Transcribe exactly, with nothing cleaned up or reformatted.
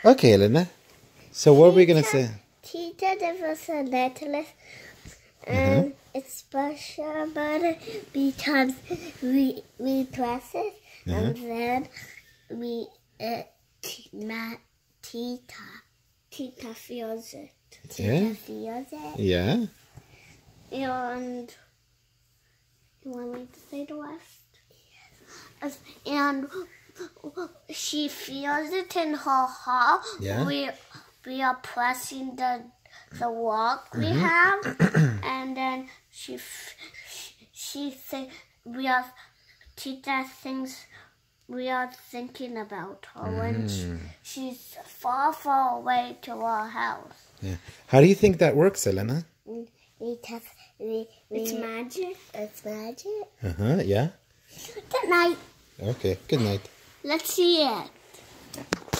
Okay, Elena. So what are we going to say? Tita, there was a necklace. And uh-huh. It's special about it because we, we dress it. Uh-huh. And then we, uh, not Tita. Tita feels it. Tita yeah. feels it. Yeah. And you want me to say the rest? Yes. And she feels it in her heart. Yeah. We we are pressing the the rock we mm-hmm. have, and then she she think we are Tita thinks we are thinking about her mm. when she, she's far far away to our house. Yeah. How do you think that works, Elena? Because we, we, it's magic. It's magic. Uh huh. Yeah. Good night. Okay. Good night. Let's see it.